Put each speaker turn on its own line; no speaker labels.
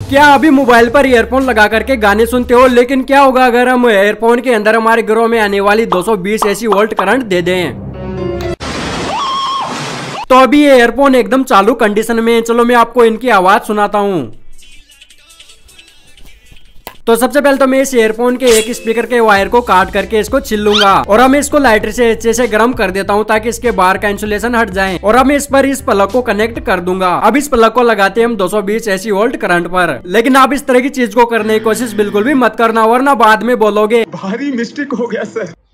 क्या अभी मोबाइल पर ईयरफोन लगा करके गाने सुनते हो, लेकिन क्या होगा अगर हम ईयरफोन के अंदर हमारे घरों में आने वाली 220 एसी वोल्ट करंट दे दें। तो अभी ये ईयरफोन एकदम चालू कंडीशन में है। चलो मैं आपको इनकी आवाज सुनाता हूँ। तो सबसे पहले तो मैं इस ईयरफोन के एक स्पीकर के वायर को काट करके इसको छिल लूंगा और अब मैं इसको लाइटर से अच्छे से गर्म कर देता हूँ ताकि इसके बाहर का इंसुलेशन हट जाए। और अब मैं इस पर इस प्लग को कनेक्ट कर दूंगा। अब इस प्लग को लगाते हैं हम 220 एसी वोल्ट करंट पर। लेकिन आप इस तरह की चीज को करने की कोशिश बिल्कुल भी मत करना, वरना बाद में बोलोगे
भारी मिस्टेक हो गया सर।